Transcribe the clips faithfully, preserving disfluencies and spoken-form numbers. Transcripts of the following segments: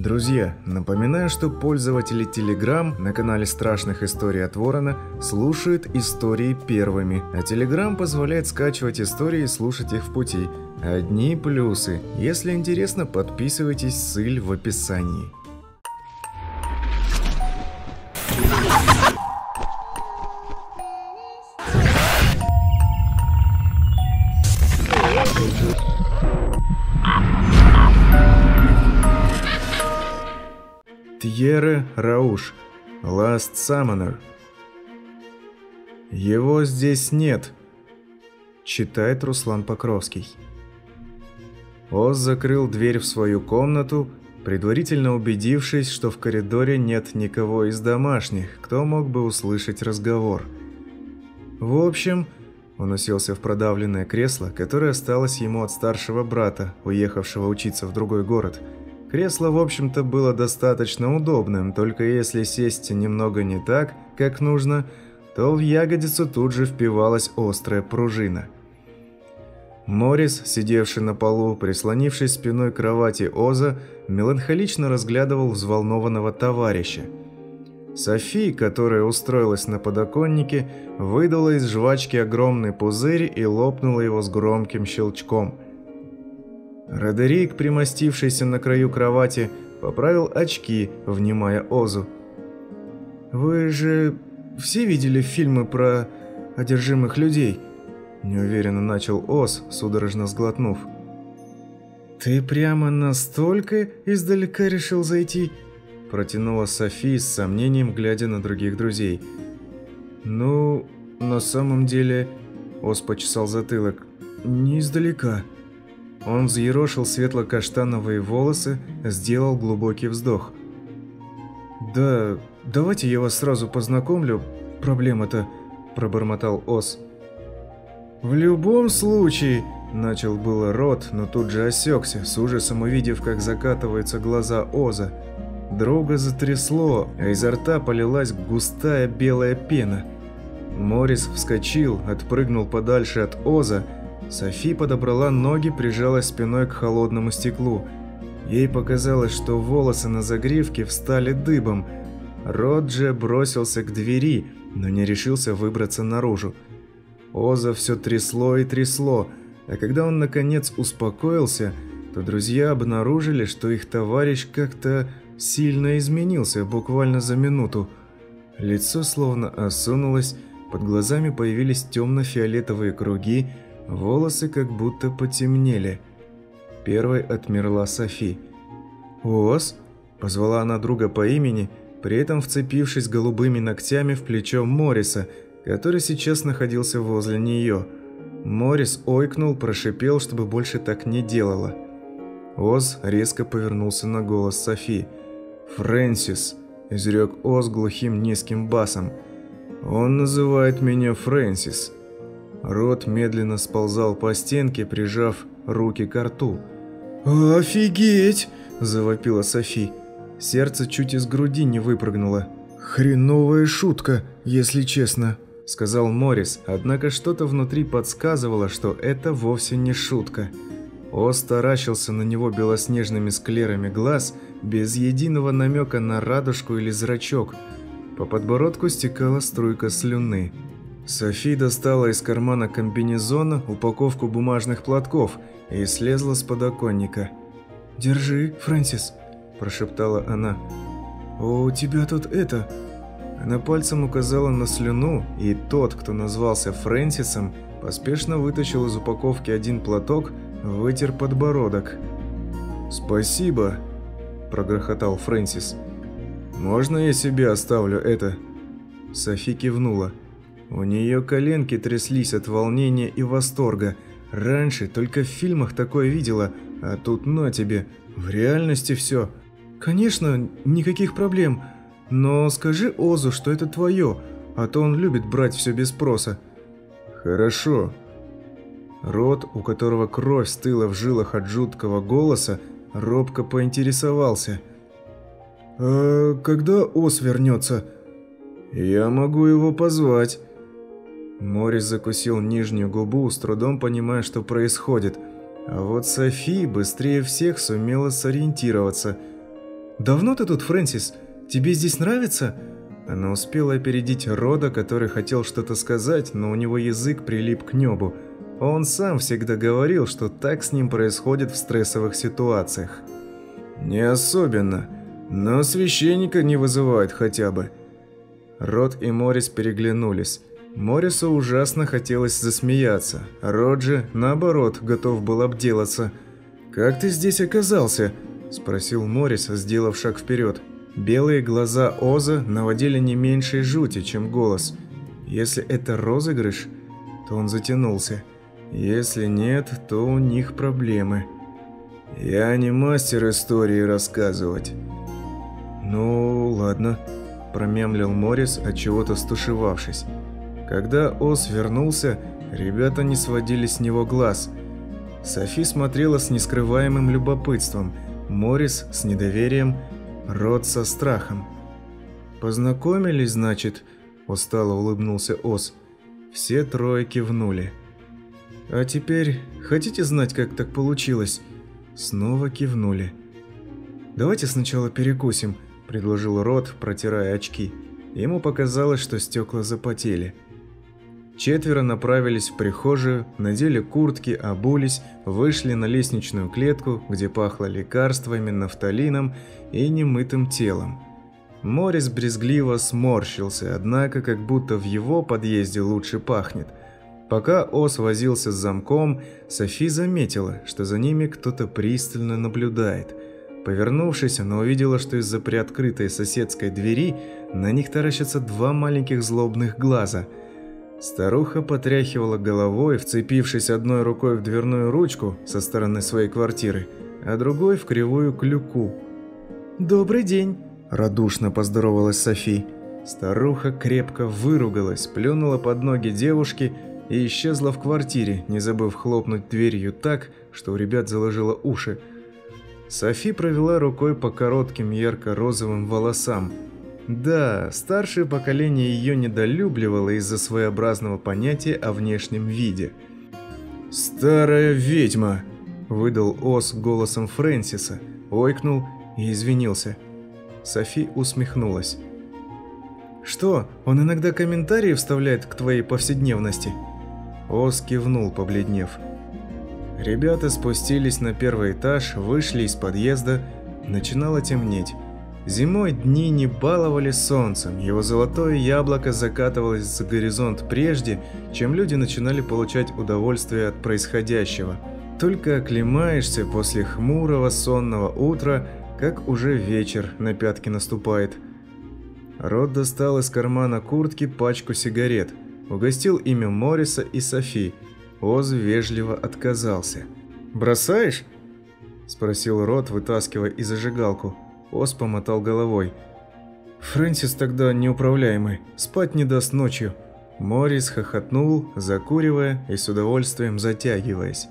Друзья, напоминаю, что пользователи Telegram на канале Страшных историй от Ворона слушают истории первыми, а Telegram позволяет скачивать истории и слушать их в пути. Одни плюсы. Если интересно, подписывайтесь, ссыль в описании. Тьерре Рауш, Last Summoner. Его здесь нет, читает Руслан Покровский. Оз закрыл дверь в свою комнату, предварительно убедившись, что в коридоре нет никого из домашних, кто мог бы услышать разговор. В общем, он уселся в продавленное кресло, которое осталось ему от старшего брата, уехавшего учиться в другой город. Кресло, в общем-то, было достаточно удобным, только если сесть немного не так, как нужно, то в ягодицу тут же впивалась острая пружина. Морис, сидевший на полу, прислонившись спиной к кровати Оза, меланхолично разглядывал взволнованного товарища. Софи, которая устроилась на подоконнике, выдала из жвачки огромный пузырь и лопнула его с громким щелчком. Родерик, примостившийся на краю кровати, поправил очки, внимая Озу. «Вы же все видели фильмы про одержимых людей?» – неуверенно начал Оз, судорожно сглотнув. «Ты прямо настолько издалека решил зайти?» – протянула Софи с сомнением, глядя на других друзей. «Ну, на самом деле...» – Оз почесал затылок. «Не издалека». Он взъерошил светло-каштановые волосы, сделал глубокий вздох. «Да, давайте я вас сразу познакомлю, проблема-то», – пробормотал Оз. «В любом случае», – начал было Рот, но тут же осекся, с ужасом увидев, как закатываются глаза Оза. Друга затрясло, а изо рта полилась густая белая пена. Морис вскочил, отпрыгнул подальше от Оза. Софи подобрала ноги, прижалась спиной к холодному стеклу. Ей показалось, что волосы на загривке встали дыбом. Роджи бросился к двери, но не решился выбраться наружу. Оза все трясло и трясло, а когда он наконец успокоился, то друзья обнаружили, что их товарищ как-то сильно изменился буквально за минуту. Лицо словно осунулось, под глазами появились темно-фиолетовые круги, волосы как будто потемнели. Первой отмерла Софи. «Оз?» – позвала она друга по имени, при этом вцепившись голубыми ногтями в плечо Мориса, который сейчас находился возле нее. Морис ойкнул, прошипел, чтобы больше так не делала. Оз резко повернулся на голос Софи. «Фрэнсис», – изрек Оз глухим низким басом. «Он называет меня Фрэнсис». Рот медленно сползал по стенке, прижав руки к рту. «Офигеть!» – завопила Софи. Сердце чуть из груди не выпрыгнуло. «Хреновая шутка, если честно», – сказал Морис, однако что-то внутри подсказывало, что это вовсе не шутка. Оз таращился на него белоснежными склерами глаз, без единого намека на радужку или зрачок. По подбородку стекала струйка слюны. Софи достала из кармана комбинезона упаковку бумажных платков и слезла с подоконника. «Держи, Фрэнсис», – прошептала она. «У тебя тут это...» Она пальцем указала на слюну, и тот, кто назвался Фрэнсисом, поспешно вытащил из упаковки один платок, вытер подбородок. «Спасибо», – прогрохотал Фрэнсис. «Можно я себе оставлю это?» Софи кивнула. У нее коленки тряслись от волнения и восторга. Раньше только в фильмах такое видела, а тут на тебе, в реальности все. «Конечно, никаких проблем, но скажи Озу, что это твое, а то он любит брать все без спроса». «Хорошо». Рот, у которого кровь стыла в жилах от жуткого голоса, робко поинтересовался. «А когда Оз вернется?» «Я могу его позвать». Морис закусил нижнюю губу, с трудом понимая, что происходит. А вот Софи быстрее всех сумела сориентироваться. «Давно ты тут, Фрэнсис? Тебе здесь нравится?» Она успела опередить Рода, который хотел что-то сказать, но у него язык прилип к небу. Он сам всегда говорил, что так с ним происходит в стрессовых ситуациях. «Не особенно, но священника не вызывают хотя бы». Род и Моррис переглянулись. Моррису ужасно хотелось засмеяться, а Род же, наоборот, готов был обделаться. «Как ты здесь оказался?» – спросил Моррис, сделав шаг вперед. Белые глаза Оза наводили не меньшей жути, чем голос. Если это розыгрыш, то он затянулся. Если нет, то у них проблемы. «Я не мастер истории рассказывать». «Ну, ладно», – промямлил Моррис, отчего-то стушевавшись. Когда Оз вернулся, ребята не сводили с него глаз. Софи смотрела с нескрываемым любопытством, Моррис с недоверием, Род со страхом. «Познакомились, значит?» – устало улыбнулся Оз. Все трое кивнули. «А теперь хотите знать, как так получилось?» Снова кивнули. «Давайте сначала перекусим», – предложил Род, протирая очки. Ему показалось, что стекла запотели. Четверо направились в прихожую, надели куртки, обулись, вышли на лестничную клетку, где пахло лекарствами, нафталином и немытым телом. Моррис брезгливо сморщился, однако как будто в его подъезде лучше пахнет. Пока Оз возился с замком, Софи заметила, что за ними кто-то пристально наблюдает. Повернувшись, она увидела, что из-за приоткрытой соседской двери на них таращатся два маленьких злобных глаза. Старуха потряхивала головой, вцепившись одной рукой в дверную ручку со стороны своей квартиры, а другой в кривую клюку. «Добрый день!» – радушно поздоровалась Софи. Старуха крепко выругалась, плюнула под ноги девушки и исчезла в квартире, не забыв хлопнуть дверью так, что у ребят заложило уши. Софи провела рукой по коротким ярко-розовым волосам. Да, старшее поколение ее недолюбливало из-за своеобразного понятия о внешнем виде. «Старая ведьма!» – выдал Оз голосом Фрэнсиса, ойкнул и извинился. Софи усмехнулась. «Что, он иногда комментарии вставляет к твоей повседневности?» Оз кивнул, побледнев. Ребята спустились на первый этаж, вышли из подъезда. Начинало темнеть. Зимой дни не баловали солнцем, его золотое яблоко закатывалось за горизонт прежде, чем люди начинали получать удовольствие от происходящего. Только оклемаешься после хмурого сонного утра, как уже вечер на пятки наступает. Род достал из кармана куртки пачку сигарет, угостил ими Морриса и Софи. Оз вежливо отказался. «Бросаешь?» – спросил Род, вытаскивая и зажигалку. Оз помотал головой. «Фрэнсис тогда неуправляемый, спать не даст ночью». Моррис хохотнул, закуривая и с удовольствием затягиваясь.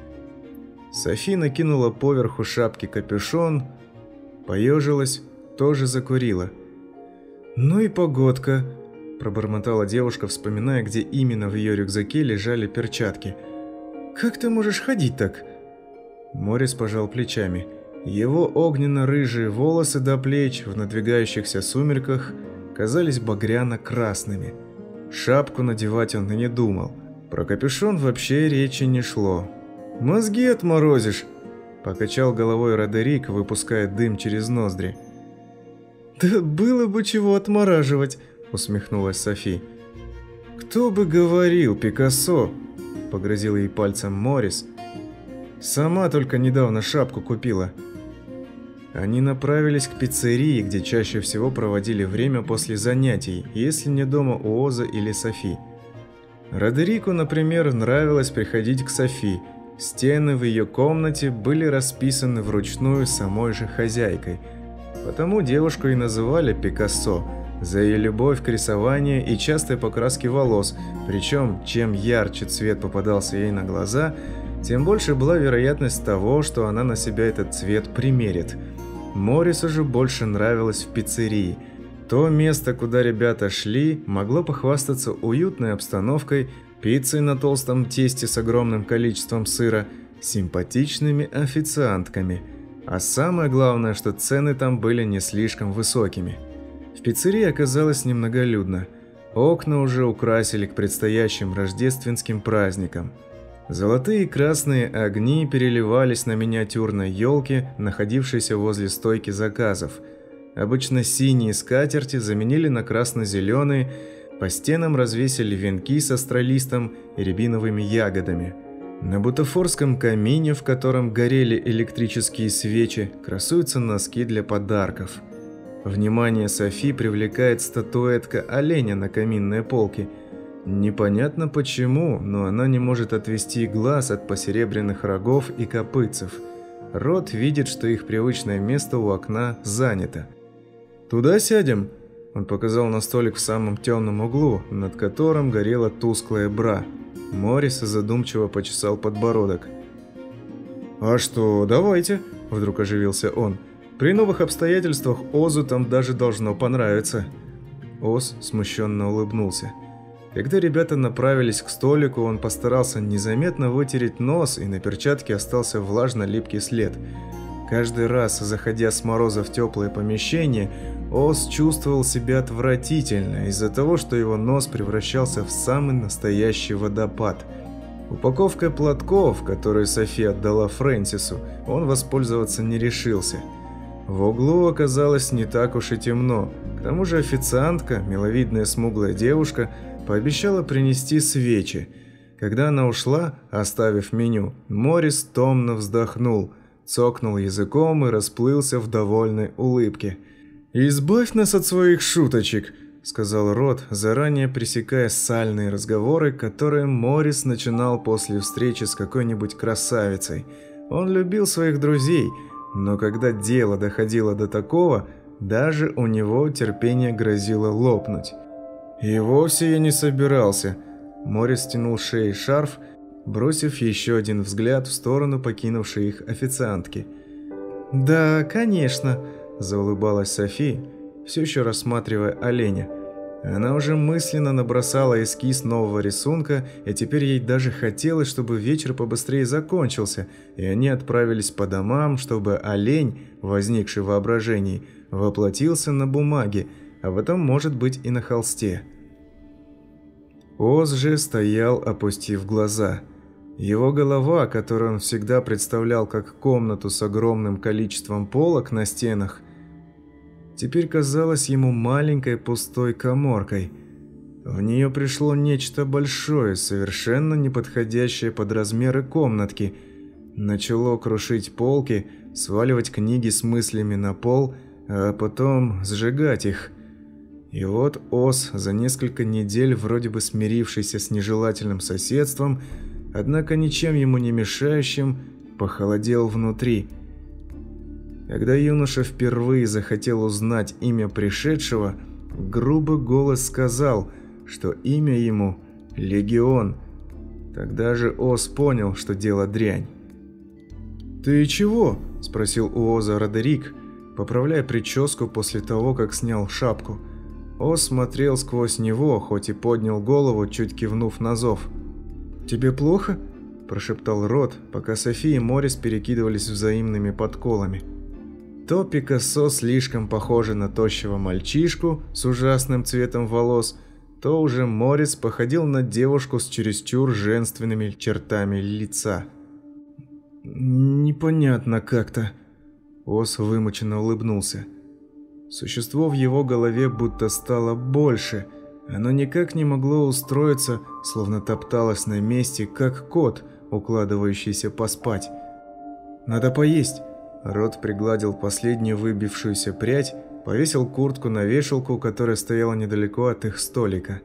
Софи накинула поверху шапки капюшон, поежилась, тоже закурила. «Ну и погодка», – пробормотала девушка, вспоминая, где именно в ее рюкзаке лежали перчатки. «Как ты можешь ходить так?» Моррис пожал плечами. Его огненно-рыжие волосы до плеч в надвигающихся сумерках казались багряно-красными. Шапку надевать он и не думал. Про капюшон вообще речи не шло. «Мозги отморозишь!» – покачал головой Родерик, выпуская дым через ноздри. «Да было бы чего отмораживать!» – усмехнулась Софи. «Кто бы говорил, Пикассо!» – погрозил ей пальцем Моррис. «Сама только недавно шапку купила». Они направились к пиццерии, где чаще всего проводили время после занятий, если не дома у Оза или Софи. Родерику, например, нравилось приходить к Софи. Стены в ее комнате были расписаны вручную самой же хозяйкой. Потому девушку и называли Пикассо за ее любовь к рисованию и частой покраске волос, причем чем ярче цвет попадался ей на глаза, тем больше была вероятность того, что она на себя этот цвет примерит. Моррису же больше нравилось в пиццерии. То место, куда ребята шли, могло похвастаться уютной обстановкой, пиццей на толстом тесте с огромным количеством сыра, симпатичными официантками. А самое главное, что цены там были не слишком высокими. В пиццерии оказалось немноголюдно. Окна уже украсили к предстоящим рождественским праздникам. Золотые и красные огни переливались на миниатюрной елке, находившейся возле стойки заказов. Обычно синие скатерти заменили на красно-зеленые, по стенам развесили венки с астролистом и рябиновыми ягодами. На бутафорском камине, в котором горели электрические свечи, красуются носки для подарков. Внимание Софи привлекает статуэтка оленя на каминной полке. Непонятно почему, но она не может отвести глаз от посеребряных рогов и копытцев. Рот видит, что их привычное место у окна занято. «Туда сядем?» Он показал на столик в самом темном углу, над которым горела тусклая бра. Моррис задумчиво почесал подбородок. «А что, давайте», – вдруг оживился он. «При новых обстоятельствах Озу там даже должно понравиться». Оз смущенно улыбнулся. Когда ребята направились к столику, он постарался незаметно вытереть нос, и на перчатке остался влажно-липкий след. Каждый раз, заходя с мороза в теплое помещение, Оз чувствовал себя отвратительно из-за того, что его нос превращался в самый настоящий водопад. Упаковкой платков, которую Софи отдала Фрэнсису, он воспользоваться не решился. В углу оказалось не так уж и темно. К тому же официантка, миловидная смуглая девушка, пообещала принести свечи. Когда она ушла, оставив меню, Моррис томно вздохнул, цокнул языком и расплылся в довольной улыбке. «Избавь нас от своих шуточек», – сказал Рот, заранее пресекая сальные разговоры, которые Моррис начинал после встречи с какой-нибудь красавицей. Он любил своих друзей, но когда дело доходило до такого, даже у него терпение грозило лопнуть. «И вовсе я не собирался», – Моррис стянул с шеи шарф, бросив еще один взгляд в сторону покинувшей их официантки. «Да, конечно», – заулыбалась Софи, все еще рассматривая оленя. Она уже мысленно набросала эскиз нового рисунка, и теперь ей даже хотелось, чтобы вечер побыстрее закончился, и они отправились по домам, чтобы олень, возникший в воображении, воплотился на бумаге, а потом, может быть, и на холсте. Оз же стоял, опустив глаза. Его голова, которую он всегда представлял как комнату с огромным количеством полок на стенах, теперь казалась ему маленькой пустой каморкой. В нее пришло нечто большое, совершенно не подходящее под размеры комнатки. Начало крушить полки, сваливать книги с мыслями на пол, а потом сжигать их. И вот Оз, за несколько недель вроде бы смирившийся с нежелательным соседством, однако ничем ему не мешающим, похолодел внутри. Когда юноша впервые захотел узнать имя пришедшего, грубый голос сказал, что имя ему – Легион. Тогда же Оз понял, что дело дрянь. «Ты чего?» – спросил у Оза Родерик, поправляя прическу после того, как снял шапку. Оз смотрел сквозь него, хоть и поднял голову, чуть кивнув на зов. «Тебе плохо?» – прошептал Рот, пока Софи и Моррис перекидывались взаимными подколами. То Пикассо слишком похоже на тощего мальчишку с ужасным цветом волос, то уже Моррис походил на девушку с чересчур женственными чертами лица. «Непонятно как-то», – Оз вымученно улыбнулся. Существо в его голове будто стало больше. Оно никак не могло устроиться, словно топталось на месте, как кот, укладывающийся поспать. «Надо поесть». Рот пригладил последнюю выбившуюся прядь, повесил куртку на вешалку, которая стояла недалеко от их столика.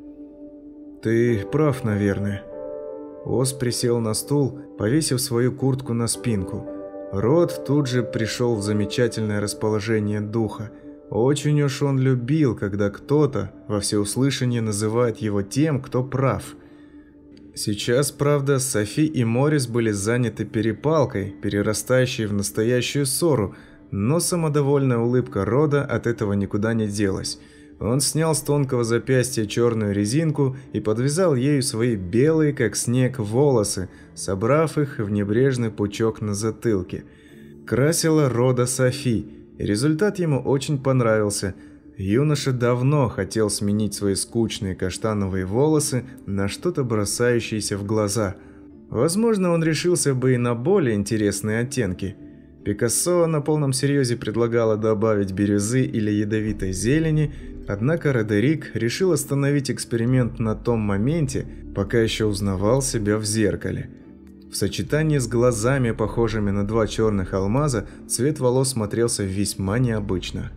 «Ты прав, наверное». Оз присел на стул, повесив свою куртку на спинку. Рот тут же пришел в замечательное расположение духа. Очень уж он любил, когда кто-то во всеуслышание называет его тем, кто прав. Сейчас, правда, Софи и Моррис были заняты перепалкой, перерастающей в настоящую ссору, но самодовольная улыбка Рода от этого никуда не делась. Он снял с тонкого запястья черную резинку и подвязал ею свои белые, как снег, волосы, собрав их в небрежный пучок на затылке. красила Рода Софи, и результат ему очень понравился. Юноша давно хотел сменить свои скучные каштановые волосы на что-то бросающееся в глаза. Возможно, он решился бы и на более интересные оттенки. Пикассо на полном серьезе предлагала добавить бирюзы или ядовитой зелени, однако Родерик решил остановить эксперимент на том моменте, пока еще узнавал себя в зеркале. В сочетании с глазами, похожими на два черных алмаза, цвет волос смотрелся весьма необычно.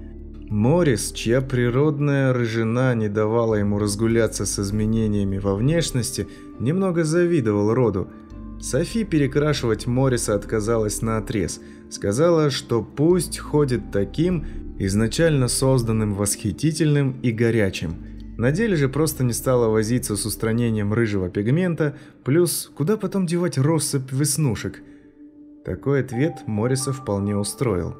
Моррис, чья природная рыжина не давала ему разгуляться с изменениями во внешности, немного завидовал Роду. Софи перекрашивать Морриса отказалась наотрез, сказала, что пусть ходит таким, изначально созданным восхитительным и горячим. На деле же просто не стала возиться с устранением рыжего пигмента, плюс куда потом девать россыпь веснушек. Такой ответ Морриса вполне устроил.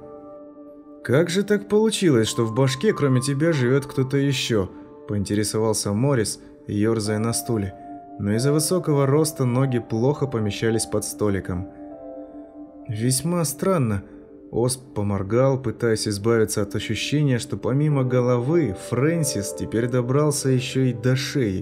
«Как же так получилось, что в башке кроме тебя живет кто-то еще?» – поинтересовался Моррис, ерзая на стуле. Но из-за высокого роста ноги плохо помещались под столиком. «Весьма странно». Оз поморгал, пытаясь избавиться от ощущения, что помимо головы Фрэнсис теперь добрался еще и до шеи.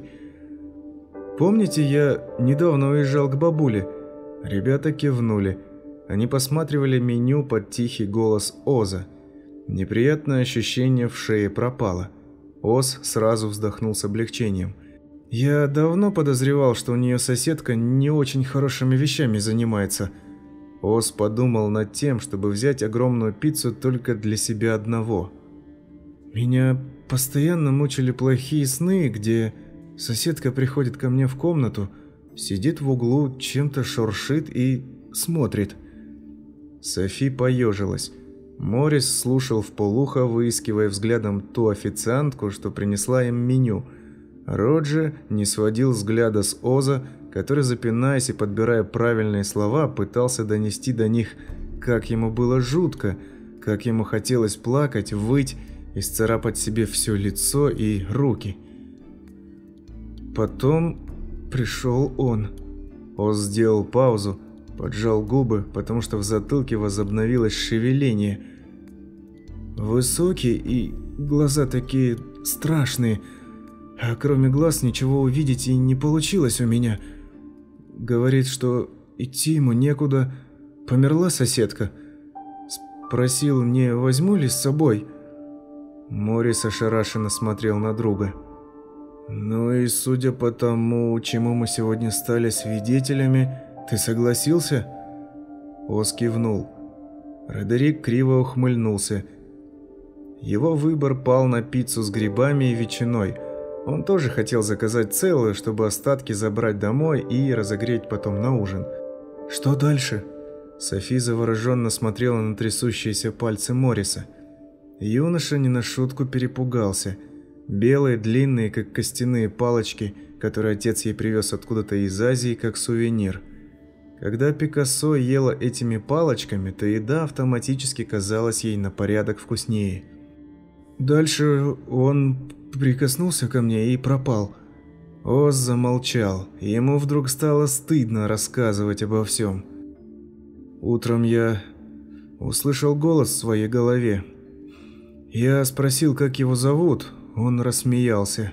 «Помните, я недавно уезжал к бабуле?» Ребята кивнули. Они посматривали меню под тихий голос Оза. Неприятное ощущение в шее пропало. Оз сразу вздохнул с облегчением. «Я давно подозревал, что у нее соседка не очень хорошими вещами занимается». Оз подумал над тем, чтобы взять огромную пиццу только для себя одного. «Меня постоянно мучили плохие сны, где соседка приходит ко мне в комнату, сидит в углу, чем-то шуршит и смотрит». Софи поежилась. Моррис слушал вполуха, выискивая взглядом ту официантку, что принесла им меню. Роджер не сводил взгляда с Оза, который, запинаясь и подбирая правильные слова, пытался донести до них, как ему было жутко, как ему хотелось плакать, выть, исцарапать себе все лицо и руки. Потом пришел он. Оз сделал паузу, поджал губы, потому что в затылке возобновилось шевеление. Высокий и глаза такие страшные, а кроме глаз ничего увидеть и не получилось у меня. Говорит, что идти ему некуда. Померла соседка. Спросил, не возьму ли с собой. Моррис ошарашенно смотрел на друга. «Ну и судя по тому, чему мы сегодня стали свидетелями, ты согласился?» Оз кивнул. Родерик криво ухмыльнулся. Его выбор пал на пиццу с грибами и ветчиной. Он тоже хотел заказать целую, чтобы остатки забрать домой и разогреть потом на ужин. «Что дальше?» Софи завороженно смотрела на трясущиеся пальцы Морриса. Юноша не на шутку перепугался. Белые, длинные, как костяные палочки, которые отец ей привез откуда-то из Азии, как сувенир. Когда Пикассо ела этими палочками, то еда автоматически казалась ей на порядок вкуснее. Дальше он прикоснулся ко мне и пропал. Оз замолчал. Ему вдруг стало стыдно рассказывать обо всем. Утром я услышал голос в своей голове. Я спросил, как его зовут. Он рассмеялся.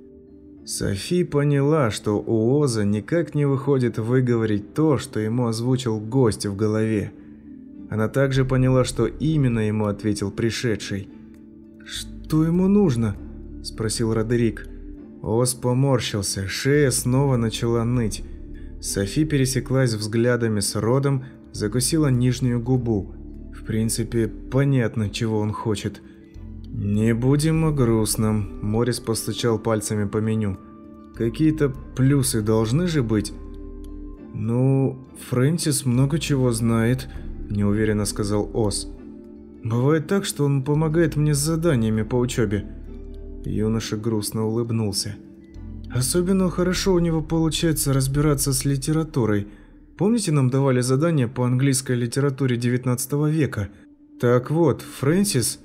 Софи поняла, что у Оза никак не выходит выговорить то, что ему озвучил гость в голове. Она также поняла, что именно ему ответил пришедший. «Что ему нужно?» – спросил Родерик. Оз поморщился, шея снова начала ныть. Софи пересеклась взглядами с Родом, закусила нижнюю губу. В принципе, понятно, чего он хочет. «Не будем о грустном», – Моррис постучал пальцами по меню. «Какие-то плюсы должны же быть?» «Ну, Фрэнсис много чего знает», – неуверенно сказал Оз. «Бывает так, что он помогает мне с заданиями по учебе». Юноша грустно улыбнулся. «Особенно хорошо у него получается разбираться с литературой. Помните, нам давали задания по английской литературе девятнадцатого века? Так вот, Фрэнсис...»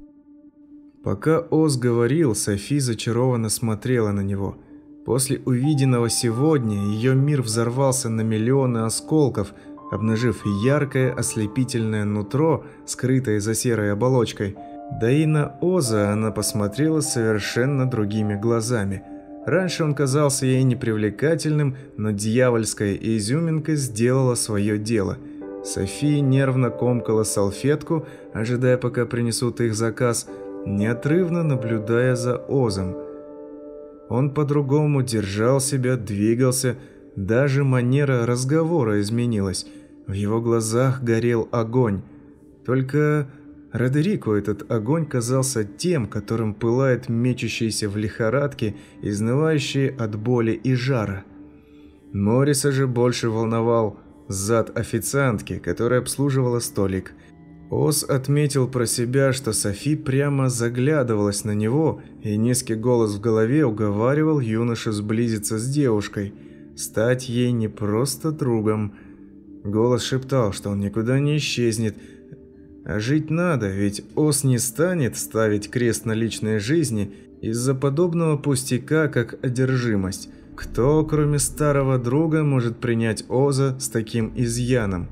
Пока Оз говорил, Софи зачарованно смотрела на него. После увиденного сегодня ее мир взорвался на миллионы осколков, обнажив яркое ослепительное нутро, скрытое за серой оболочкой. Да и на Оза она посмотрела совершенно другими глазами. Раньше он казался ей непривлекательным, но дьявольская изюминка сделала свое дело. София нервно комкала салфетку, ожидая, пока принесут их заказ, неотрывно наблюдая за Озом. Он по-другому держал себя, двигался, даже манера разговора изменилась. В его глазах горел огонь. Только Родерику этот огонь казался тем, которым пылает мечущийся в лихорадке, изнывающий от боли и жара. Морриса же больше волновал зад официантки, которая обслуживала столик. Оз отметил про себя, что Софи прямо заглядывалась на него, и низкий голос в голове уговаривал юношу сблизиться с девушкой, стать ей не просто другом. Голос шептал, что он никуда не исчезнет, а жить надо, ведь Оз не станет ставить крест на личной жизни из-за подобного пустяка, как одержимость. Кто, кроме старого друга, может принять Оза с таким изъяном?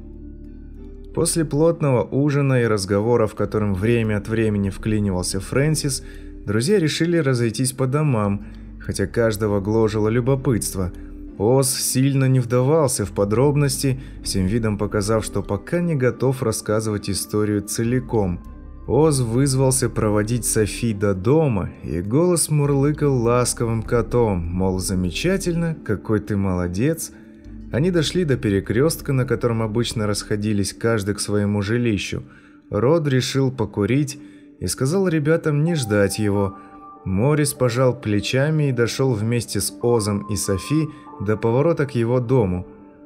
После плотного ужина и разговора, в котором время от времени вклинивался Фрэнсис, друзья решили разойтись по домам, хотя каждого гложило любопытство. Оз сильно не вдавался в подробности, всем видом показав, что пока не готов рассказывать историю целиком. Оз вызвался проводить Софи до дома, и голос мурлыкал ласковым котом, мол, замечательно, какой ты молодец. Они дошли до перекрестка, на котором обычно расходились каждый к своему жилищу. Род решил покурить и сказал ребятам не ждать его. Моррис пожал плечами и дошел вместе с Озом и Софи до поворота к его дому.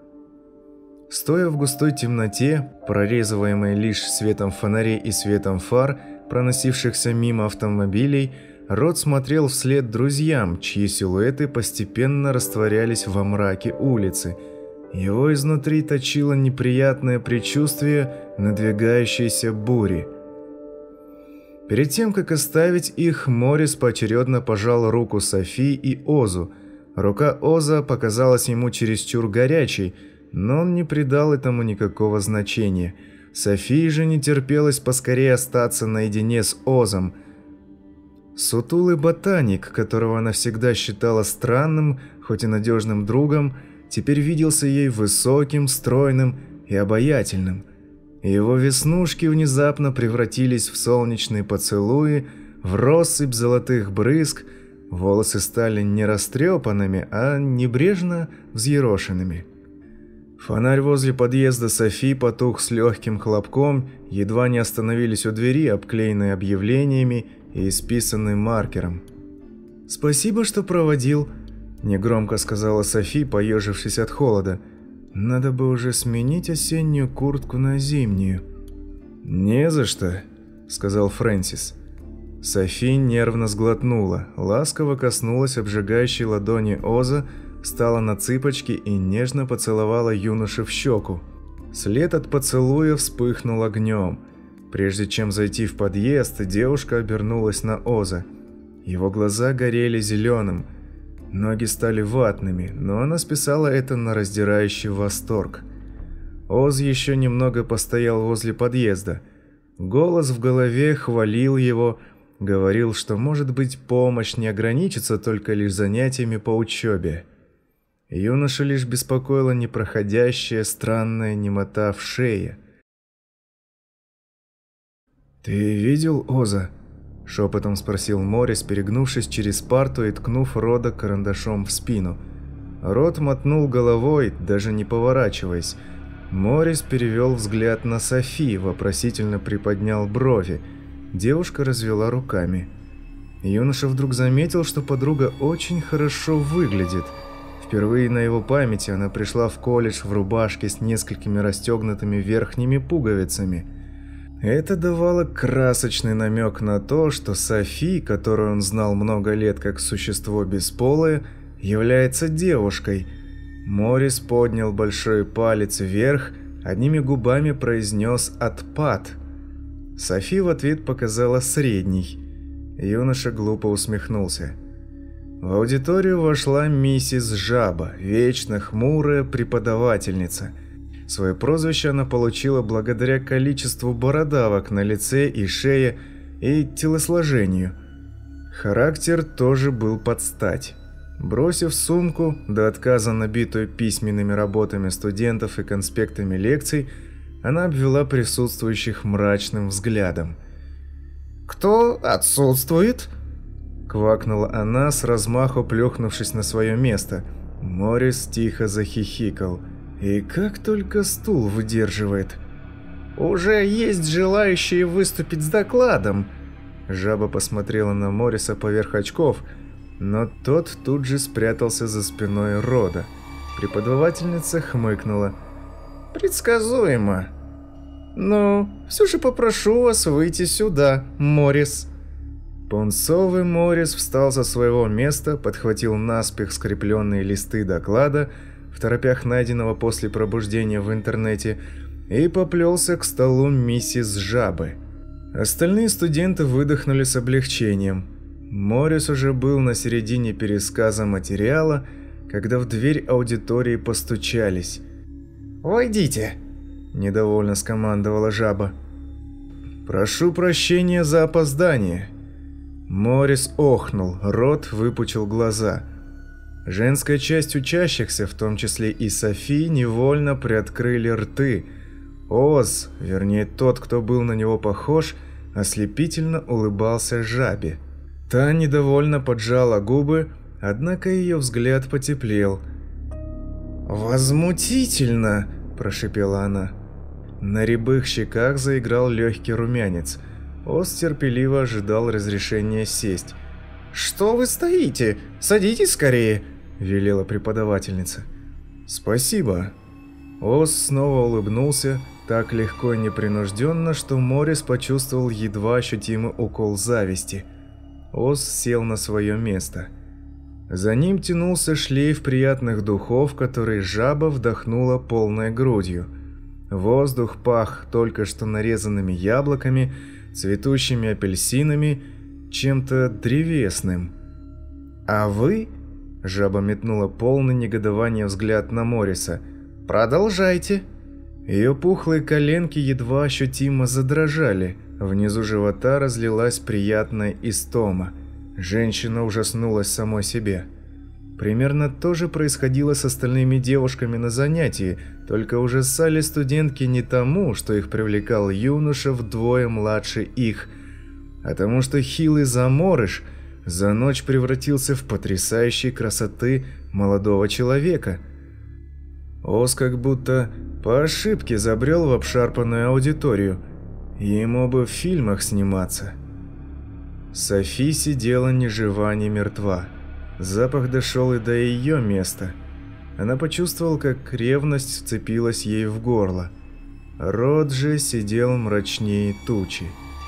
Стоя в густой темноте, прорезываемой лишь светом фонарей и светом фар, проносившихся мимо автомобилей, Род смотрел вслед друзьям, чьи силуэты постепенно растворялись во мраке улицы. Его изнутри точило неприятное предчувствие надвигающейся бури. Перед тем, как оставить их, Моррис поочередно пожал руку Софи и Озу. Рука Оза показалась ему чересчур горячей, но он не придал этому никакого значения. Софии же не терпелось поскорее остаться наедине с Озом. Сутулый ботаник, которого она всегда считала странным, хоть и надежным другом, теперь виделся ей высоким, стройным и обаятельным. Его веснушки внезапно превратились в солнечные поцелуи, в россыпь золотых брызг, волосы стали не растрепанными, а небрежно взъерошенными. Фонарь возле подъезда Софи потух с легким хлопком, едва не остановились у двери, обклеенной объявлениями и исписанным маркером. «Спасибо, что проводил», – негромко сказала Софи, поежившись от холода. «Надо бы уже сменить осеннюю куртку на зимнюю». «Не за что», – сказал Фрэнсис. Софи нервно сглотнула, ласково коснулась обжигающей ладони Оза, встала на цыпочки и нежно поцеловала юношу в щеку. След от поцелуя вспыхнул огнем. Прежде чем зайти в подъезд, девушка обернулась на Оза. Его глаза горели зеленым, ноги стали ватными, но она списала это на раздирающий восторг. Оз еще немного постоял возле подъезда. Голос в голове хвалил его, говорил, что, может быть, помощь не ограничится только лишь занятиями по учебе. Юноша лишь беспокоила непроходящая странная немота в шее. «Ты видел Оза?» – шепотом спросил Моррис, перегнувшись через парту и ткнув Рода карандашом в спину. Род мотнул головой, даже не поворачиваясь. Моррис перевел взгляд на Софи, вопросительно приподнял брови. Девушка развела руками. Юноша вдруг заметил, что подруга очень хорошо выглядит. Впервые на его памяти она пришла в колледж в рубашке с несколькими расстегнутыми верхними пуговицами. Это давало красочный намек на то, что Софи, которую он знал много лет как существо бесполое, является девушкой. Моррис поднял большой палец вверх, одними губами произнес «отпад». Софи в ответ показала средний. Юноша глупо усмехнулся. В аудиторию вошла миссис Жаба, вечно хмурая преподавательница. Свое прозвище она получила благодаря количеству бородавок на лице и шее и телосложению. Характер тоже был под стать. Бросив сумку, до отказа набитую письменными работами студентов и конспектами лекций, она обвела присутствующих мрачным взглядом. «Кто отсутствует?» – квакнула она, с размаху плюхнувшись на свое место. Моррис тихо захихикал. И как только стул выдерживает. «Уже есть желающие выступить с докладом!» Жаба посмотрела на Морриса поверх очков, но тот тут же спрятался за спиной Рода. Преподавательница хмыкнула. «Предсказуемо. Ну, все же попрошу вас выйти сюда, Моррис». Пунцовый Моррис встал со своего места, подхватил наспех скрепленные листы доклада, в торопях найденного после пробуждения в интернете, и поплелся к столу миссис Жабы. Остальные студенты выдохнули с облегчением. Моррис уже был на середине пересказа материала, когда в дверь аудитории постучались. «Войдите!» – недовольно скомандовала Жаба. «Прошу прощения за опоздание». Моррис охнул, рот выпучил глаза. Женская часть учащихся, в том числе и Софи, невольно приоткрыли рты. Оз, вернее тот, кто был на него похож, ослепительно улыбался Жабе. Та недовольно поджала губы, однако ее взгляд потеплел. «Возмутительно!» – прошипела она. На рябых щеках заиграл легкий румянец. Оз терпеливо ожидал разрешения сесть. «Что вы стоите? Садитесь скорее!» – велела преподавательница. «Спасибо». Оз снова улыбнулся, так легко и непринужденно, что Моррис почувствовал едва ощутимый укол зависти. Оз сел на свое место. За ним тянулся шлейф приятных духов, которые Жаба вдохнула полной грудью. Воздух пах только что нарезанными яблоками, цветущими апельсинами, чем-то древесным. «А вы?» – Жаба метнула полный негодования взгляд на Морриса. «Продолжайте». Ее пухлые коленки едва ощутимо задрожали. Внизу живота разлилась приятная истома. Женщина ужаснулась самой себе. Примерно то же происходило с остальными девушками на занятии, только ужасали студентки не тому, что их привлекал юноша вдвое младше их, а тому, что хилый заморыш за ночь превратился в потрясающей красоты молодого человека. Оз как будто по ошибке забрел в обшарпанную аудиторию. Ему бы в фильмах сниматься. Софи сидела ни жива, ни мертва. Запах дошел и до ее места. Она почувствовала, как ревность вцепилась ей в горло. Рот же сидел мрачнее тучи.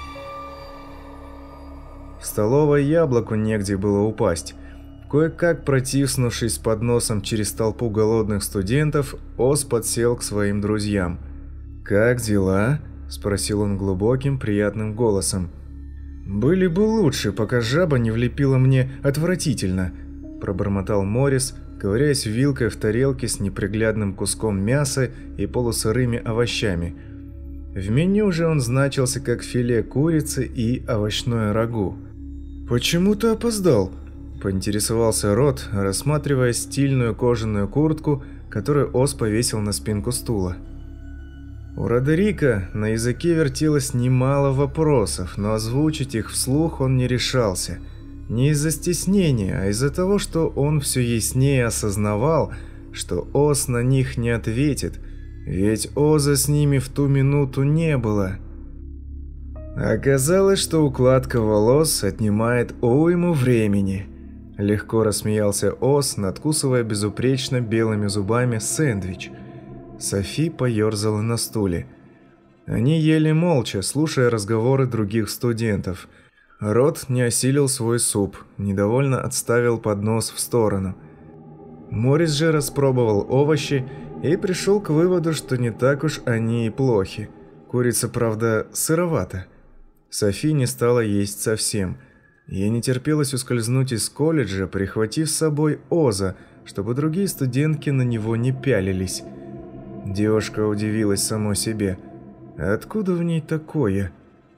В столовой яблоку негде было упасть. Кое-как протиснувшись под носом через толпу голодных студентов, Оз подсел к своим друзьям. «Как дела?» – спросил он глубоким, приятным голосом. «Были бы лучше, пока Жаба не влепила мне отвратительно», – пробормотал Моррис, ковыряясь вилкой в тарелке с неприглядным куском мяса и полусырыми овощами. В меню же он значился как филе курицы и овощное рагу. «Почему ты опоздал?» – поинтересовался Рот, рассматривая стильную кожаную куртку, которую Оз повесил на спинку стула. У Родерика на языке вертелось немало вопросов, но озвучить их вслух он не решался. Не из-за стеснения, а из-за того, что он все яснее осознавал, что Оз на них не ответит, ведь Оза с ними в ту минуту не было. Оказалось, что укладка волос отнимает уйму времени. Легко рассмеялся Оз, надкусывая безупречно белыми зубами сэндвич. Софи поерзала на стуле. Они ели молча, слушая разговоры других студентов. Рот не осилил свой суп, недовольно отставил поднос в сторону. Моррис же распробовал овощи и пришел к выводу, что не так уж они и плохи. Курица, правда, сыровата. Софи не стала есть совсем. Ей не терпелось ускользнуть из колледжа, прихватив с собой Оза, чтобы другие студентки на него не пялились. Девушка удивилась самой себе. Откуда в ней такое?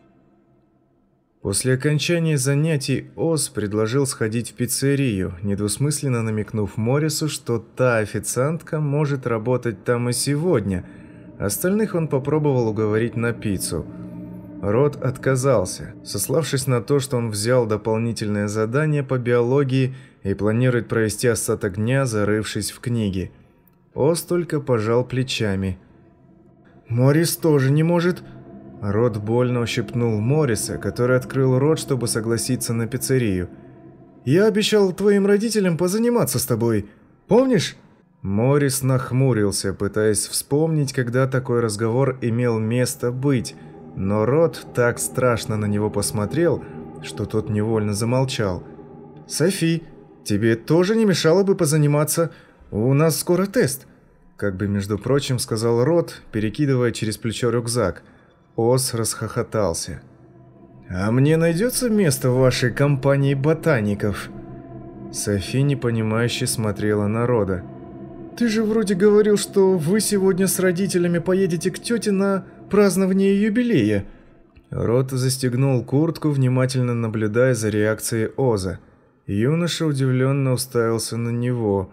После окончания занятий Оз предложил сходить в пиццерию, недвусмысленно намекнув Моррису, что та официантка может работать там и сегодня. Остальных он попробовал уговорить на пиццу. Род отказался, сославшись на то, что он взял дополнительное задание по биологии и планирует провести остаток дня, зарывшись в книги. Оз только пожал плечами. «Моррис тоже не может...» Род больно ущипнул Морриса, который открыл рот, чтобы согласиться на пиццерию. «Я обещал твоим родителям позаниматься с тобой. Помнишь?» Моррис нахмурился, пытаясь вспомнить, когда такой разговор имел место быть, но Род так страшно на него посмотрел, что тот невольно замолчал. «Софи, тебе тоже не мешало бы позаниматься? У нас скоро тест», – как бы, между прочим, сказал Род, перекидывая через плечо рюкзак. Оз расхохотался. «А мне найдется место в вашей компании ботаников?» Софи непонимающе смотрела на Рода. «Ты же вроде говорил, что вы сегодня с родителями поедете к тете на празднование юбилея». Род застегнул куртку, внимательно наблюдая за реакцией Оза. Юноша удивленно уставился на него.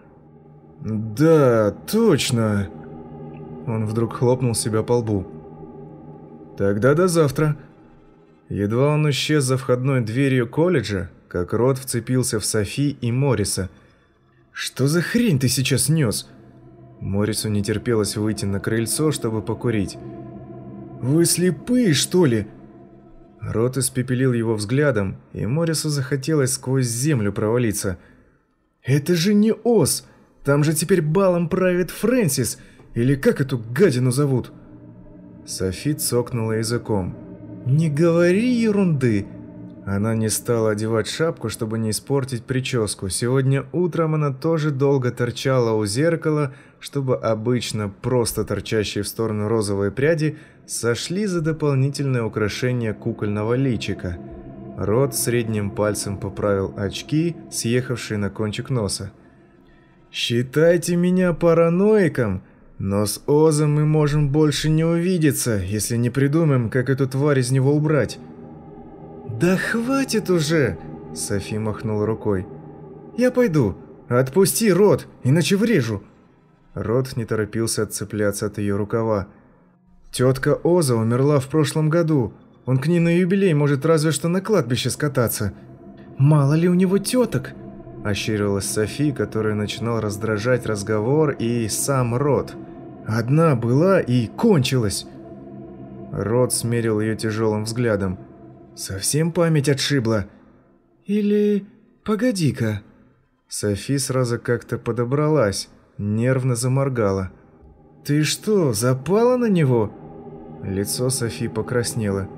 «Да, точно!» Он вдруг хлопнул себя по лбу. «Тогда до завтра». Едва он исчез за входной дверью колледжа, как Род вцепился в Софи и Морриса. «Что за хрень ты сейчас нес?» Моррису не терпелось выйти на крыльцо, чтобы покурить. «Вы слепые, что ли?» Род испепелил его взглядом, и Моррису захотелось сквозь землю провалиться. «Это же не Оз! Там же теперь балом правит Фрэнсис! Или как эту гадину зовут?» Софи цокнула языком. «Не говори ерунды!» Она не стала одевать шапку, чтобы не испортить прическу. Сегодня утром она тоже долго торчала у зеркала, чтобы обычно просто торчащие в сторону розовые пряди сошли за дополнительное украшение кукольного личика. Рот средним пальцем поправил очки, съехавшие на кончик носа. «Считайте меня параноиком, но с Озом мы можем больше не увидеться, если не придумаем, как эту тварь из него убрать». «Да хватит уже!» – Софи махнула рукой. «Я пойду. Отпусти, Рот, иначе врежу!» Рот не торопился отцепляться от ее рукава. «Тетка Оза умерла в прошлом году. Он к ней на юбилей может разве что на кладбище скататься». «Мало ли у него теток!» – ощерилась Софи, которая начинал раздражать разговор и сам Рот. «Одна была и кончилась!» Рот смерил ее тяжелым взглядом. «Совсем память отшибла? Или... погоди-ка...» Софи сразу как-то подобралась, нервно заморгала. «Ты что, запала на него?» Лицо Софи покраснело.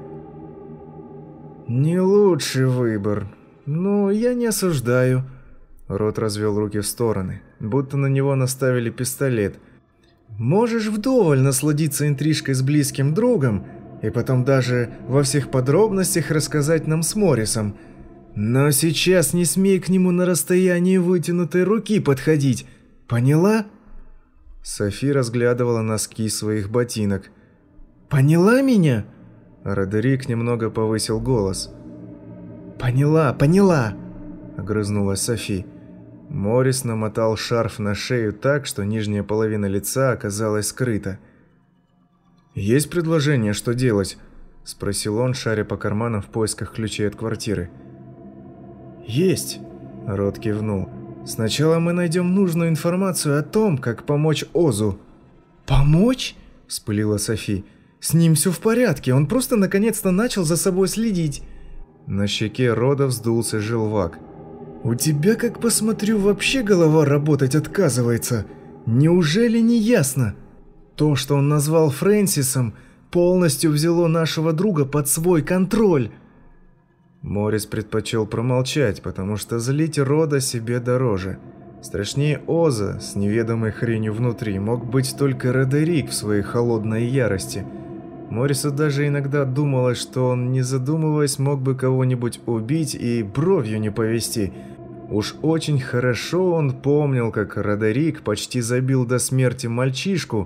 «Не лучший выбор, но я не осуждаю». Рот развел руки в стороны, будто на него наставили пистолет. «Можешь вдоволь насладиться интрижкой с близким другом, и потом даже во всех подробностях рассказать нам с Моррисом. Но сейчас не смей к нему на расстоянии вытянутой руки подходить. Поняла?» Софи разглядывала носки своих ботинок. «Поняла меня?» Родерик немного повысил голос. «Поняла, поняла!» Огрызнулась Софи. Моррис намотал шарф на шею так, что нижняя половина лица оказалась скрыта. «Есть предложение, что делать?» – спросил он, шаря по карманам в поисках ключей от квартиры. «Есть!» – Рот кивнул. «Сначала мы найдем нужную информацию о том, как помочь Озу». «Помочь?» – вспылила Софи. «С ним все в порядке, он просто наконец-то начал за собой следить». На щеке Рода вздулся желвак. «У тебя, как посмотрю, вообще голова работать отказывается. Неужели не ясно? То, что он назвал Фрэнсисом, полностью взяло нашего друга под свой контроль». Моррис предпочел промолчать, потому что злить Рода себе дороже. Страшнее Оза с неведомой хренью внутри мог быть только Родерик в своей холодной ярости. Моррису даже иногда думалось, что он, не задумываясь, мог бы кого-нибудь убить и бровью не повести. Уж очень хорошо он помнил, как Родерик почти забил до смерти мальчишку,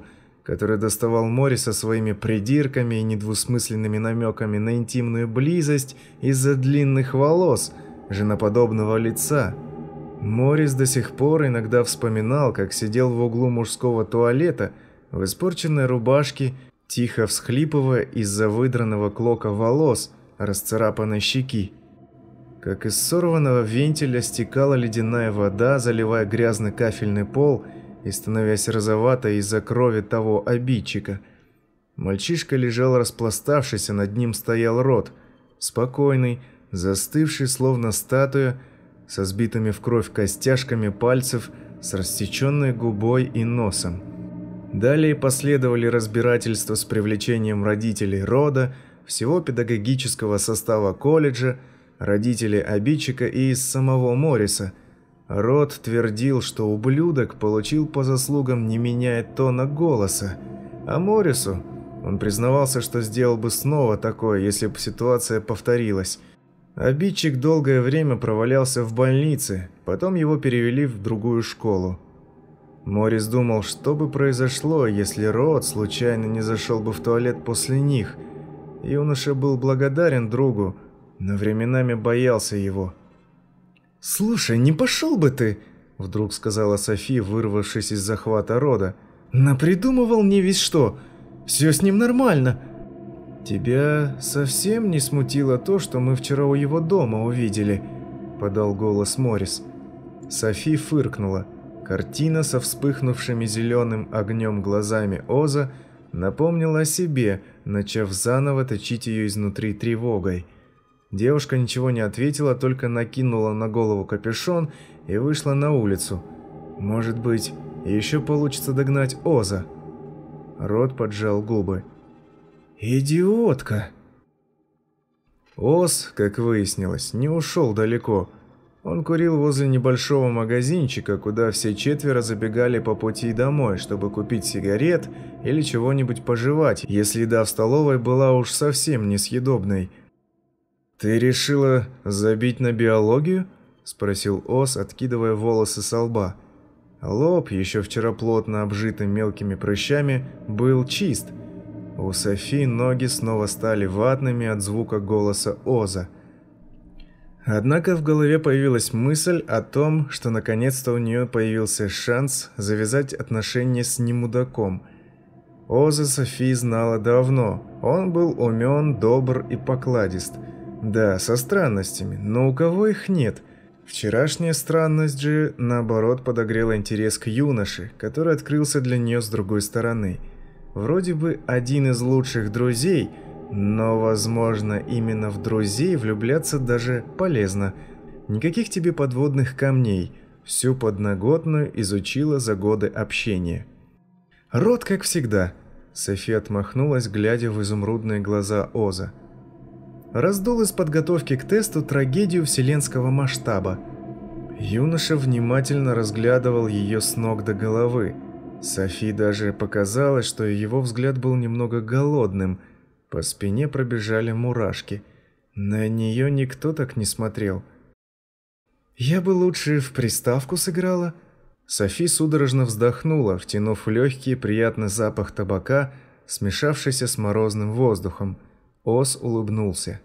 который доставал Морриса своими придирками и недвусмысленными намеками на интимную близость из-за длинных волос, женоподобного лица. Моррис до сих пор иногда вспоминал, как сидел в углу мужского туалета в испорченной рубашке, тихо всхлипывая из-за выдранного клока волос, расцарапанной щеки. Как из сорванного вентиля стекала ледяная вода, заливая грязный кафельный пол и становясь розоватой из-за крови того обидчика. Мальчишка лежал распластавшись, а над ним стоял Рот, спокойный, застывший словно статуя, со сбитыми в кровь костяшками пальцев, с рассеченной губой и носом. Далее последовали разбирательства с привлечением родителей Рода, всего педагогического состава колледжа, родителей обидчика и из самого Морриса. Род твердил, что ублюдок получил по заслугам, не меняя тона голоса. А Моррису он признавался, что сделал бы снова такое, если бы ситуация повторилась. Обидчик долгое время провалялся в больнице, потом его перевели в другую школу. Моррис думал, что бы произошло, если Род случайно не зашел бы в туалет после них. Юноша был благодарен другу, но временами боялся его. «Слушай, не пошел бы ты!» – вдруг сказала Софи, вырвавшись из захвата Рода. «Напридумывал не весь что. Все с ним нормально». «Тебя совсем не смутило то, что мы вчера у его дома увидели?» – подал голос Моррис. Софи фыркнула. Картина со вспыхнувшими зеленым огнем глазами Оза напомнила о себе, начав заново точить ее изнутри тревогой. Девушка ничего не ответила, только накинула на голову капюшон и вышла на улицу. Может быть, еще получится догнать Оза. Рот поджал губы. «Идиотка!» Оз, как выяснилось, не ушел далеко. Он курил возле небольшого магазинчика, куда все четверо забегали по пути домой, чтобы купить сигарет или чего-нибудь пожевать, если еда в столовой была уж совсем несъедобной. «Ты решила забить на биологию?» – спросил Оз, откидывая волосы со лба. Лоб, еще вчера плотно обжитый мелкими прыщами, был чист. У Софи ноги снова стали ватными от звука голоса Оза. Однако в голове появилась мысль о том, что наконец-то у нее появился шанс завязать отношения с немудаком. Оза Софи знала давно. Он был умен, добр и покладист. Да, со странностями, но у кого их нет? Вчерашняя странность же, наоборот, подогрела интерес к юноше, который открылся для нее с другой стороны. Вроде бы один из лучших друзей, но, возможно, именно в друзей влюбляться даже полезно. Никаких тебе подводных камней, всю подноготную изучила за годы общения. Рот, как всегда. Софи отмахнулась, глядя в изумрудные глаза Оза. Раздул из подготовки к тесту трагедию вселенского масштаба. Юноша внимательно разглядывал ее с ног до головы. Софи даже показалось, что его взгляд был немного голодным. По спине пробежали мурашки. На нее никто так не смотрел. «Я бы лучше в приставку сыграла». Софи судорожно вздохнула, втянув легкий приятный запах табака, смешавшийся с морозным воздухом. Оз улыбнулся.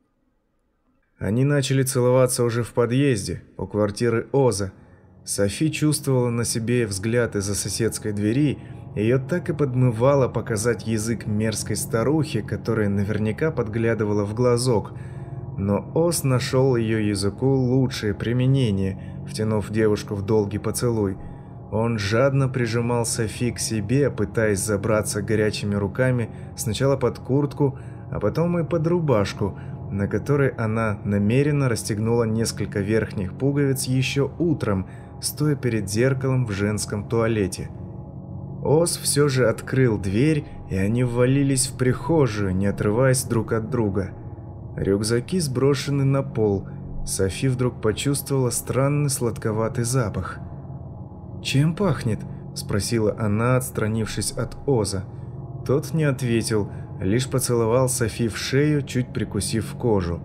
Они начали целоваться уже в подъезде, у квартиры Оза. Софи чувствовала на себе взгляд из-за соседской двери, ее так и подмывало показать язык мерзкой старухи, которая наверняка подглядывала в глазок. Но Оз нашел ее языку лучшее применение, втянув девушку в долгий поцелуй. Он жадно прижимал Софи к себе, пытаясь забраться горячими руками сначала под куртку, а потом и под рубашку, на которой она намеренно расстегнула несколько верхних пуговиц еще утром, стоя перед зеркалом в женском туалете. Оз все же открыл дверь, и они ввалились в прихожую, не отрываясь друг от друга. Рюкзаки сброшены на пол. Софи вдруг почувствовала странный сладковатый запах. «Чем пахнет?» – спросила она, отстранившись от Оза. Тот не ответил, лишь поцеловал Софи в шею, чуть прикусив кожу.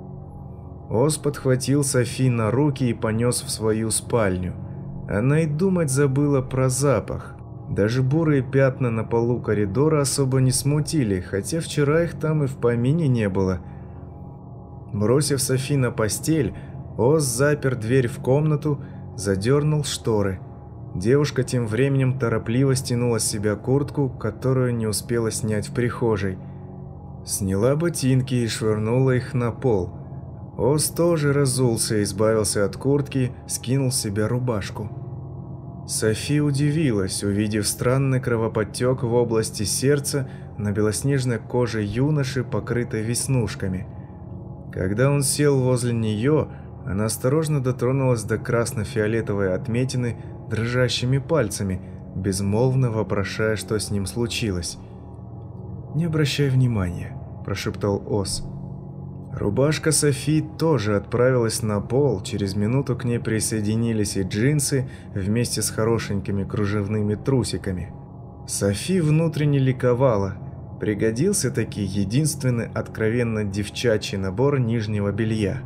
Оз подхватил Софи на руки и понес в свою спальню. Она и думать забыла про запах. Даже бурые пятна на полу коридора особо не смутили, хотя вчера их там и в помине не было. Бросив Софи на постель, Оз запер дверь в комнату, задернул шторы. Девушка тем временем торопливо стянула с себя куртку, которую не успела снять в прихожей. Сняла ботинки и швырнула их на пол. Оз тоже разулся, избавился от куртки, скинул с себя рубашку. Софи удивилась, увидев странный кровоподтек в области сердца на белоснежной коже юноши, покрытой веснушками. Когда он сел возле нее, она осторожно дотронулась до красно-фиолетовой отметины дрожащими пальцами, безмолвно вопрошая, что с ним случилось. «Не обращай внимания», – прошептал Оз. Рубашка Софи тоже отправилась на пол, через минуту к ней присоединились и джинсы вместе с хорошенькими кружевными трусиками. Софи внутренне ликовала. Пригодился таки единственный откровенно девчачий набор нижнего белья.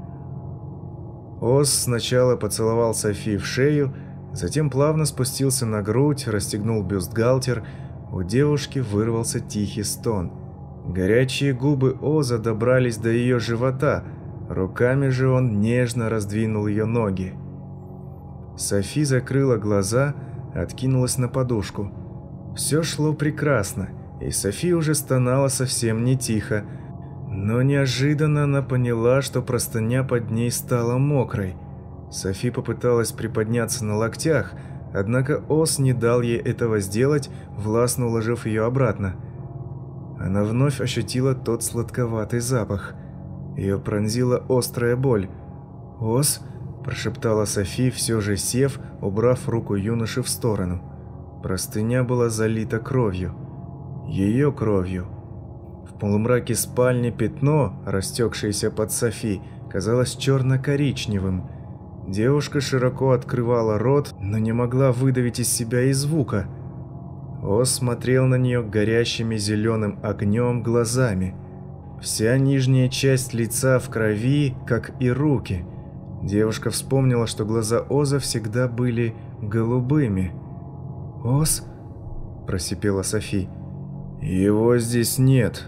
Оз сначала поцеловал Софи в шею, затем плавно спустился на грудь, расстегнул бюстгальтер. У девушки вырвался тихий стон. Горячие губы Оза добрались до ее живота, руками же он нежно раздвинул ее ноги. Софи закрыла глаза, откинулась на подушку. Все шло прекрасно, и Софи уже стонала совсем не тихо, но неожиданно она поняла, что простыня под ней стала мокрой. Софи попыталась приподняться на локтях, однако Оз не дал ей этого сделать, властно уложив ее обратно. Она вновь ощутила тот сладковатый запах. Ее пронзила острая боль. «Оз?» – прошептала Софи, все же сев, убрав руку юноши в сторону. Простыня была залита кровью. Ее кровью. В полумраке спальни пятно, растекшееся под Софи, казалось черно-коричневым. Девушка широко открывала рот, но не могла выдавить из себя и звука. Оз смотрел на нее горящими зеленым огнем глазами. Вся нижняя часть лица в крови, как и руки. Девушка вспомнила, что глаза Оза всегда были голубыми. «Оз?» – просипела Софи. «Его здесь нет».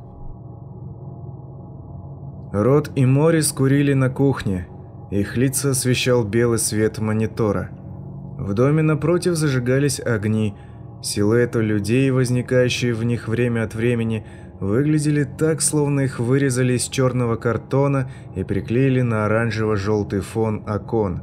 Рот и Морис курили на кухне. Их лица освещал белый свет монитора. В доме напротив зажигались огни. Силуэты людей, возникающие в них время от времени, выглядели так, словно их вырезали из черного картона и приклеили на оранжево-желтый фон окон.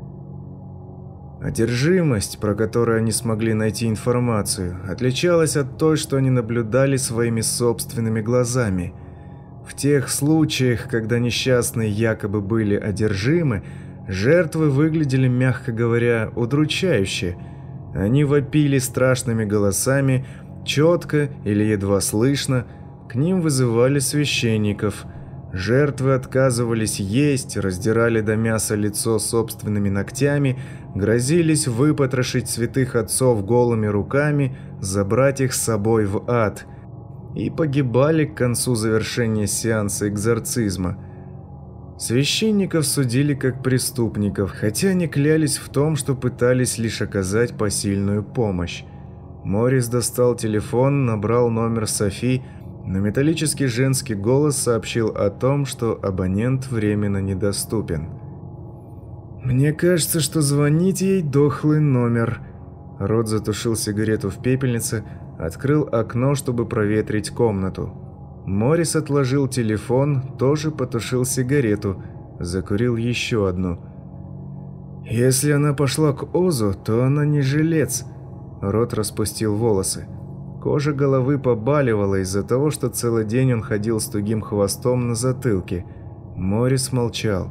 Одержимость, про которую они смогли найти информацию, отличалась от той, что они наблюдали своими собственными глазами. В тех случаях, когда несчастные якобы были одержимы, жертвы выглядели, мягко говоря, удручающе. Они вопили страшными голосами, четко или едва слышно, к ним вызывали священников. Жертвы отказывались есть, раздирали до мяса лицо собственными ногтями, грозились выпотрошить святых отцов голыми руками, забрать их с собой в ад. И погибали к концу завершения сеанса экзорцизма. Священников судили как преступников, хотя они клялись в том, что пытались лишь оказать посильную помощь. Морис достал телефон, набрал номер Софи, но металлический женский голос сообщил о том, что абонент временно недоступен. «Мне кажется, что звонить ей дохлый номер». Рот затушил сигарету в пепельнице, открыл окно, чтобы проветрить комнату. Морис отложил телефон, тоже потушил сигарету, закурил еще одну. «Если она пошла к Озу, то она не жилец». Рот распустил волосы. Кожа головы побаливала из-за того, что целый день он ходил с тугим хвостом на затылке. Морис молчал.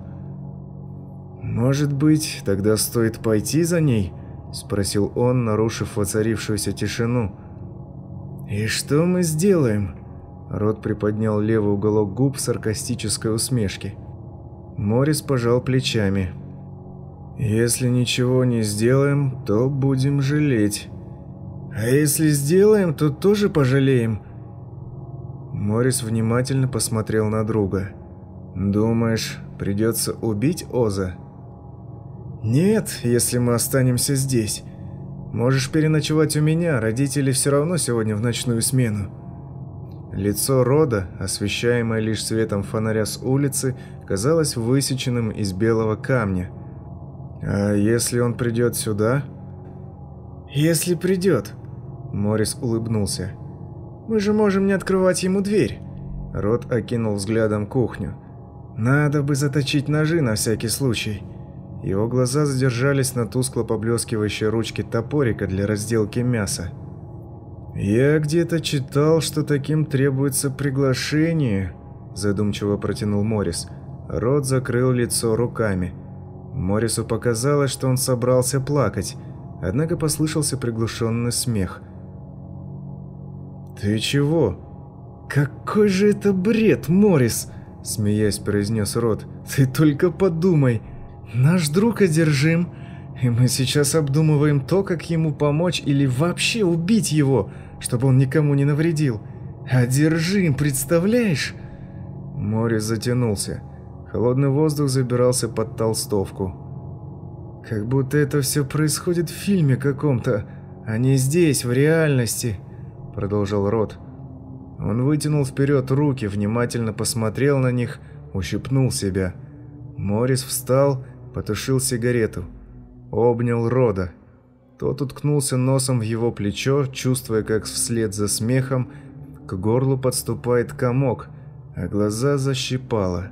«Может быть, тогда стоит пойти за ней?» – спросил он, нарушив воцарившуюся тишину. «И что мы сделаем?» Рот приподнял левый уголок губ в саркастической усмешке. Морис пожал плечами. «Если ничего не сделаем, то будем жалеть». «А если сделаем, то тоже пожалеем?» Морис внимательно посмотрел на друга. «Думаешь, придется убить Оза?» «Нет, если мы останемся здесь. Можешь переночевать у меня, родители все равно сегодня в ночную смену». Лицо Рода, освещаемое лишь светом фонаря с улицы, казалось высеченным из белого камня. «А если он придет сюда?» «Если придет», — Моррис улыбнулся. «Мы же можем не открывать ему дверь». Род окинул взглядом кухню. «Надо бы заточить ножи на всякий случай». Его глаза задержались на тускло поблескивающей ручке топорика для разделки мяса. «Я где-то читал, что таким требуется приглашение», – задумчиво протянул Моррис. Рот закрыл лицо руками. Моррису показалось, что он собрался плакать, однако послышался приглушенный смех. «Ты чего?» «Какой же это бред, Моррис!» – смеясь произнес Рот. «Ты только подумай! Наш друг одержим, и мы сейчас обдумываем то, как ему помочь или вообще убить его, чтобы он никому не навредил. Одержим, представляешь?» Моррис затянулся. Холодный воздух забирался под толстовку. «Как будто это все происходит в фильме каком-то, а не здесь, в реальности», — продолжал Рот. Он вытянул вперед руки, внимательно посмотрел на них, ущипнул себя. Моррис встал, потушил сигарету. Обнял Рода. Тот уткнулся носом в его плечо, чувствуя, как вслед за смехом к горлу подступает комок, а глаза защипало.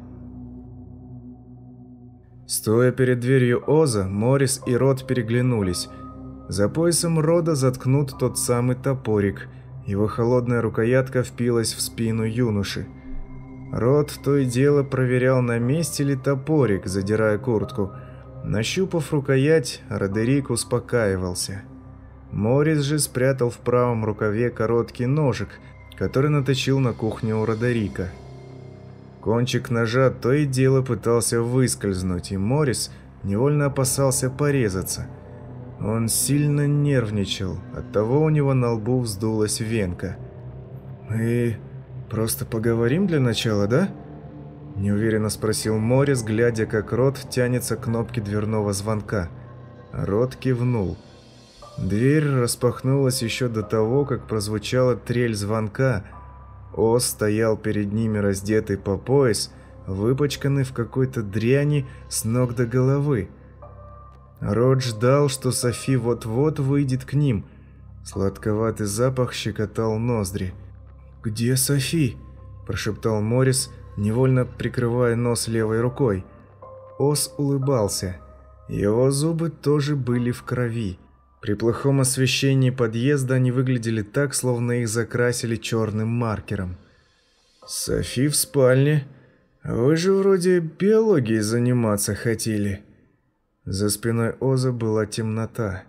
Стоя перед дверью Оза, Моррис и Род переглянулись. За поясом Рода заткнут тот самый топорик. Его холодная рукоятка впилась в спину юноши. Род то и дело проверял, на месте ли топорик, задирая куртку. Нащупав рукоять, Родерик успокаивался. Моррис же спрятал в правом рукаве короткий ножик, который наточил на кухне у Родерика. Кончик ножа то и дело пытался выскользнуть, и Моррис невольно опасался порезаться. Он сильно нервничал, оттого у него на лбу вздулась венка. «Мы просто поговорим для начала, да?» – неуверенно спросил Моррис, глядя, как Рот тянется к кнопке дверного звонка. Рот кивнул. Дверь распахнулась еще до того, как прозвучала трель звонка. Оз стоял перед ними, раздетый по пояс, выпачканный в какой-то дряни с ног до головы. Рот ждал, что Софи вот-вот выйдет к ним. Сладковатый запах щекотал ноздри. «Где Софи?» – прошептал Моррис, невольно прикрывая нос левой рукой. Оз улыбался. Его зубы тоже были в крови. При плохом освещении подъезда они выглядели так, словно их закрасили черным маркером. «Софи в спальне. Вы же вроде биологией заниматься хотели». За спиной Оза была темнота.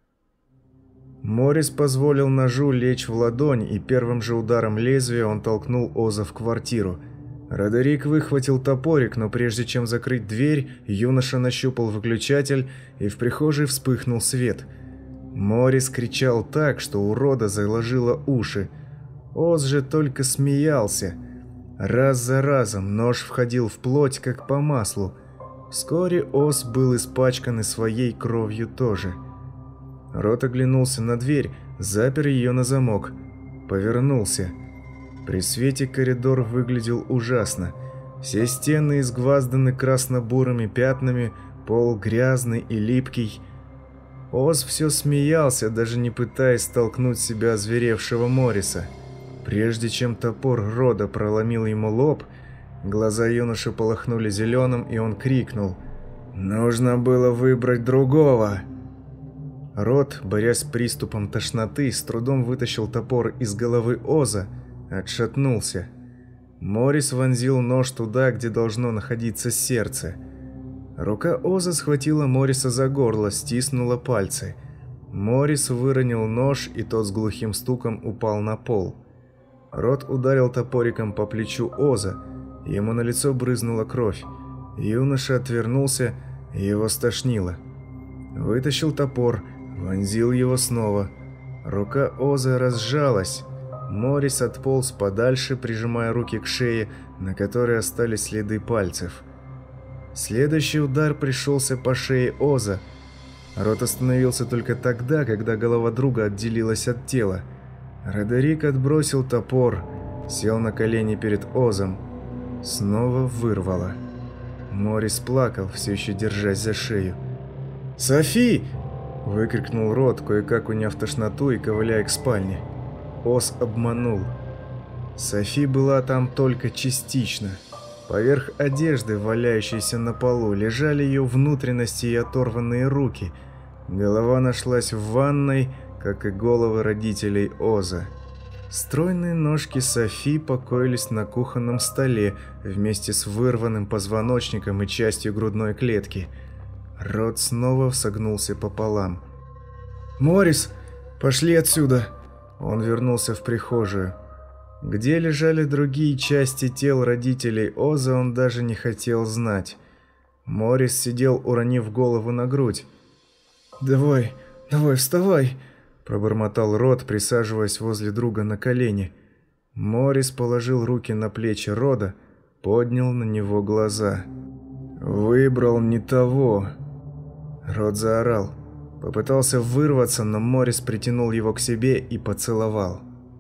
Моррис позволил ножу лечь в ладонь, и первым же ударом лезвия он толкнул Оза в квартиру. Родерик выхватил топорик, но прежде чем закрыть дверь, юноша нащупал выключатель, и в прихожей вспыхнул свет. Моррис кричал так, что у Рода заложило уши. Оз же только смеялся. Раз за разом нож входил в плоть, как по маслу. Вскоре Оз был испачкан и своей кровью тоже. Рот оглянулся на дверь, запер ее на замок. Повернулся. При свете коридор выглядел ужасно. Все стены изгвазданы красно-бурыми пятнами, пол грязный и липкий. Оз все смеялся, даже не пытаясь столкнуть с себя озверевшего Морриса. Прежде чем топор Рода проломил ему лоб, глаза юноши полыхнули зеленым, и он крикнул: «Нужно было выбрать другого!» Род, борясь с приступом тошноты, с трудом вытащил топор из головы Оза, отшатнулся. Моррис вонзил нож туда, где должно находиться сердце. Рука Оза схватила Морриса за горло, стиснула пальцы. Моррис выронил нож, и тот с глухим стуком упал на пол. Род ударил топориком по плечу Оза. Ему на лицо брызнула кровь. Юноша отвернулся, и его стошнило. Вытащил топор, вонзил его снова. Рука Оза разжалась. Моррис отполз подальше, прижимая руки к шее, на которой остались следы пальцев. Следующий удар пришелся по шее Оза. Рот остановился только тогда, когда голова друга отделилась от тела. Родерик отбросил топор, сел на колени перед Озом. Снова вырвало. Морис плакал, все еще держась за шею. «Софи!» – выкрикнул Рот, кое-как уняв тошноту и ковыляя к спальне. Оз обманул. Софи была там только частично. Поверх одежды, валяющейся на полу, лежали ее внутренности и оторванные руки. Голова нашлась в ванной, как и головы родителей Оза. Стройные ножки Софи покоились на кухонном столе вместе с вырванным позвоночником и частью грудной клетки. Рот снова согнулся пополам. «Морис, пошли отсюда!» Он вернулся в прихожую. Где лежали другие части тел родителей Оза, он даже не хотел знать. Морис сидел, уронив голову на грудь. «Давай, давай, вставай!» – пробормотал Рот, присаживаясь возле друга на колени. Морис положил руки на плечи Рода, поднял на него глаза. «Выбрал не того!» Рот заорал. Попытался вырваться, но Морис притянул его к себе и поцеловал.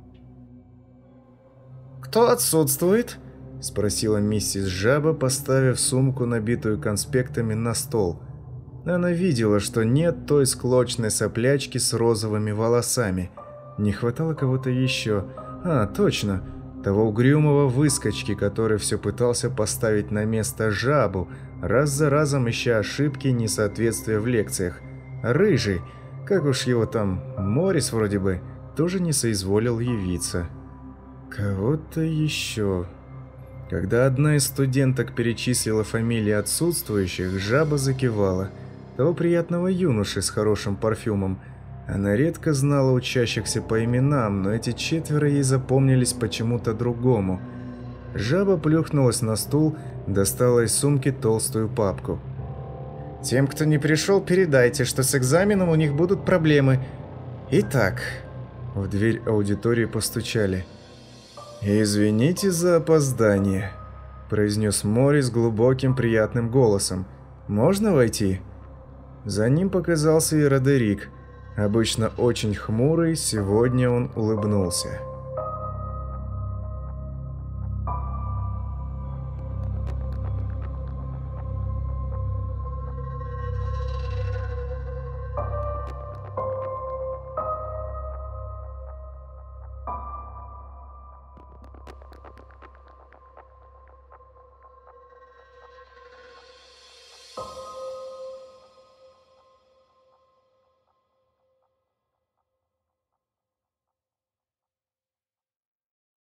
«Кто отсутствует?» – спросила миссис Жаба, поставив сумку, набитую конспектами, на стол. Она видела, что нет той склочной соплячки с розовыми волосами. Не хватало кого-то еще. А, точно, того угрюмого выскочки, который все пытался поставить на место Жабу, раз за разом ища ошибки и несоответствия в лекциях. Рыжий, как уж его там, Морис вроде бы, тоже не соизволил явиться. Кого-то еще. Когда одна из студенток перечислила фамилии отсутствующих, Жаба закивала. Того приятного юноши с хорошим парфюмом. Она редко знала учащихся по именам, но эти четверо ей запомнились почему-то другому. Жаба плюхнулась на стул, достала из сумки толстую папку. «Тем, кто не пришел, передайте, что с экзаменом у них будут проблемы. Итак...» В дверь аудитории постучали. «Извините за опоздание», – произнес Морис глубоким приятным голосом. «Можно войти?» За ним показался и Родерик. Обычно очень хмурый, сегодня он улыбнулся.